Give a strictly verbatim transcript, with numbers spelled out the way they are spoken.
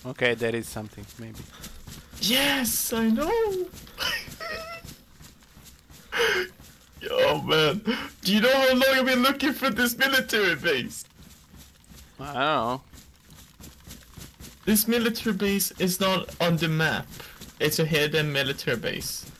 Okay, there is something, maybe. Yes, I know. Yo, man. Do you know how long I've been looking for this military base? I don't know. This military base is not on the map. It's a hidden military base.